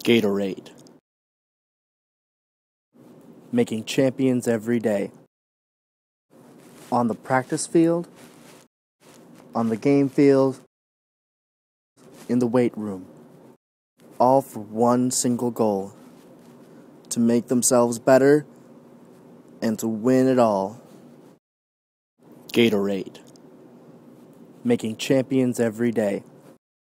Gatorade. Making champions every day. On the practice field, on the game field, in the weight room. All for one single goal: to make themselves better and to win it all. Gatorade. Making champions every day.